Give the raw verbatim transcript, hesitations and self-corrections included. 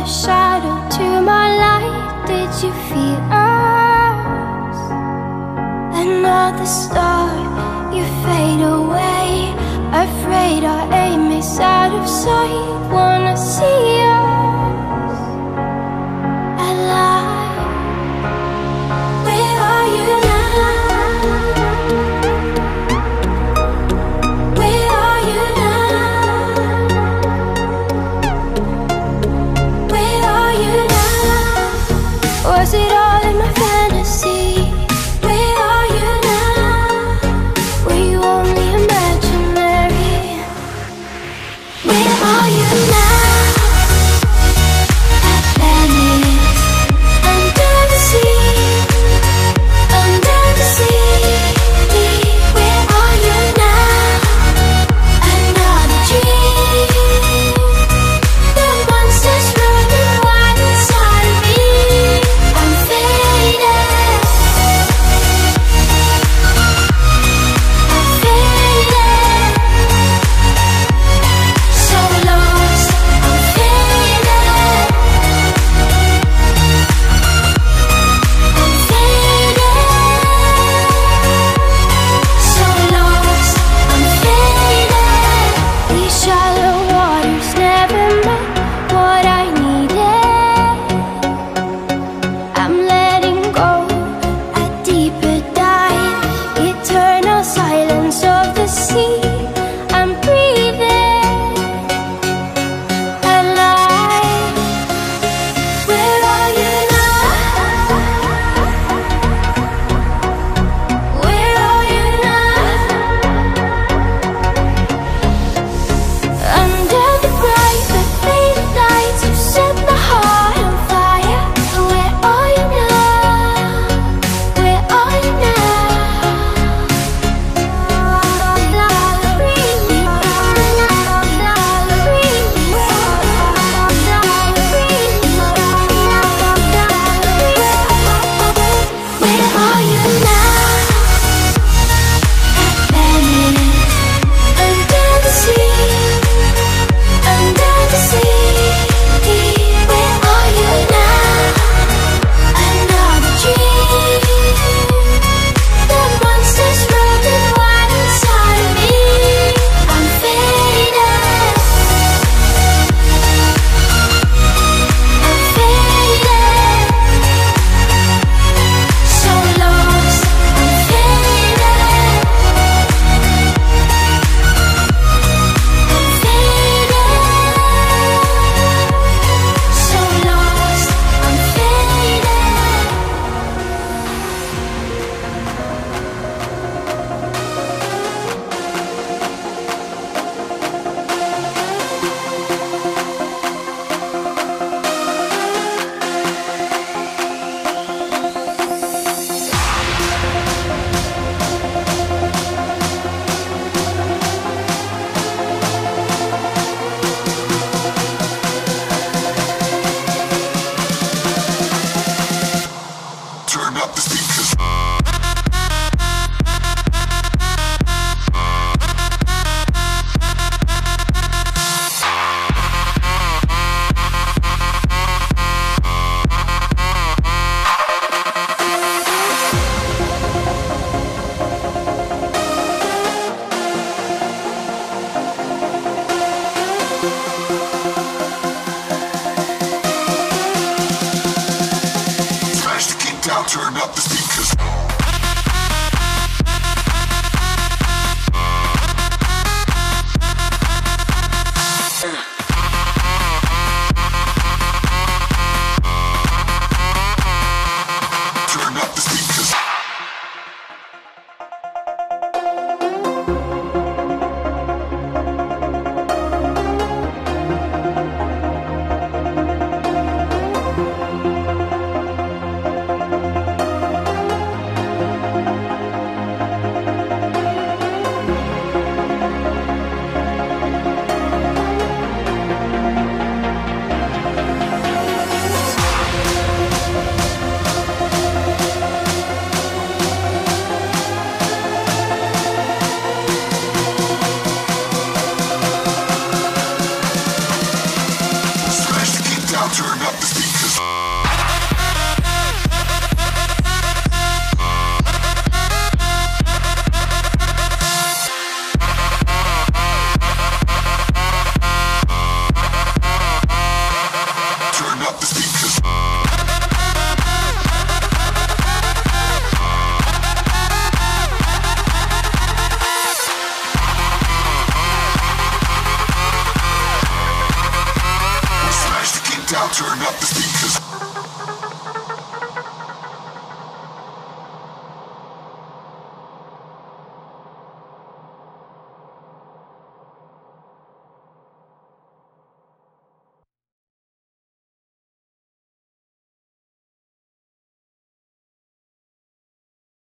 your shadow to my light. Did you feel us? Another star, you fade away. Afraid our aim is out of sight. Wanna see us alive. Where are you now? Where are you now? Where are you now? Was it all in my fantasy? Where are you now? Were you only imaginary? Where are you now? Atlantis, under the sea, under the sea. Where are you now? Another dream. The monsters running wild inside of me. I'm faded. I'm faded. So lost. I'm faded. I'm faded. So lost. I'm faded. These shallow waters never met what I needed. I'm letting go a deeper dive. Eternal silence of the sea. I'm breathing alive. Where are you now? Where are you now? Under the bright but faded lights, you set the heart on fire. Where are you now? Where are you Where are you now? Atlantis, under the sea, under the sea. Where are you now? Another dream. The monsters running wild inside of me. I'm faded. I'm faded. So lost. I'm faded. I'm faded. So lost. I'm faded. Turn up the speakers. Smash the kick down, turn up the speakers.